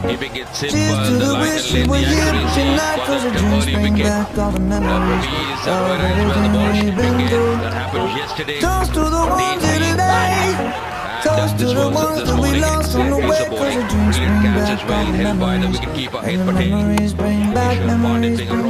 If it gets simple, the Lionel in the accuracy for the early wicket. Ravi is aware as well, the ball shipping in. That happened yesterday. Toast to the ones here today. Toast to the ones that we lost on the way. Cause the dreams bring back all the memories. And the memories bring back memories.